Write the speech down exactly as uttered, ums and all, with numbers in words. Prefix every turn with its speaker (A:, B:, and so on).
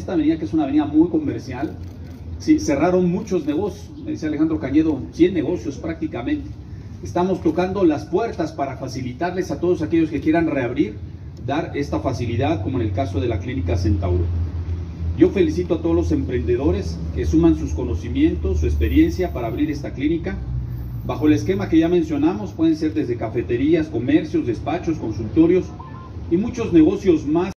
A: esta avenida, que es una avenida muy comercial, sí, cerraron muchos negocios, me dice Alejandro Cañedo, cien negocios prácticamente. Estamos tocando las puertas para facilitarles a todos aquellos que quieran reabrir, dar esta facilidad, como en el caso de la Clínica Centauro. Yo felicito a todos los emprendedores que suman sus conocimientos, su experiencia para abrir esta clínica. Bajo el esquema que ya mencionamos, pueden ser desde cafeterías, comercios, despachos, consultorios y muchos negocios más.